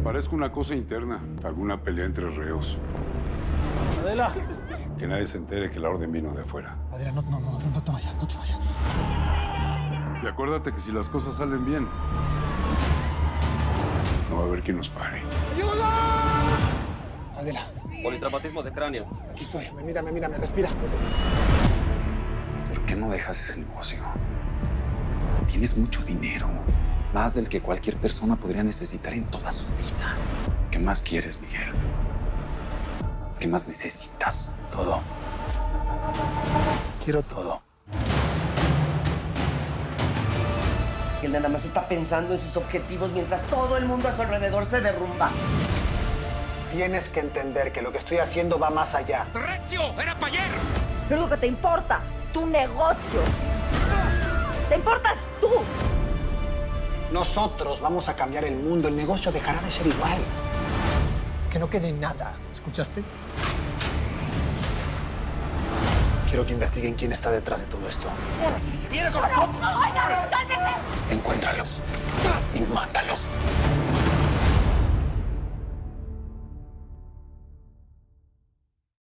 Parezca una cosa interna, alguna pelea entre reos. Adela. Que nadie se entere que la orden vino de afuera. Adela, no te vayas, no te vayas. Y acuérdate que si las cosas salen bien, no va a haber quien nos pare. ¡Ayuda! Adela. Politraumatismo de cráneo. Aquí estoy. Mírame, respira. ¿Por qué no dejas ese negocio? Tienes mucho dinero. Más del que cualquier persona podría necesitar en toda su vida. ¿Qué más quieres, Miguel? ¿Qué más necesitas? Todo. Quiero todo. Él nada más está pensando en sus objetivos mientras todo el mundo a su alrededor se derrumba. Tienes que entender que lo que estoy haciendo va más allá. ¡Recio! ¡Era pa' ayer! Lo único que te importa, tu negocio. Te importas tú. Nosotros vamos a cambiar el mundo. El negocio dejará de ser igual. Que no quede nada. ¿Escuchaste? Quiero que investiguen quién está detrás de todo esto. ¡Viene corazón! ¡Oigan, cálmese! Encuéntralos y mátalos.